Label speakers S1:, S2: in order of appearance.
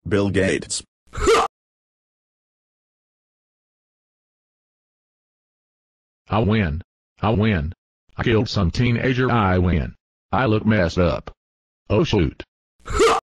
S1: Bill Gates.
S2: I win. I win. I killed some teenager. I win. I look messed up. Oh shoot.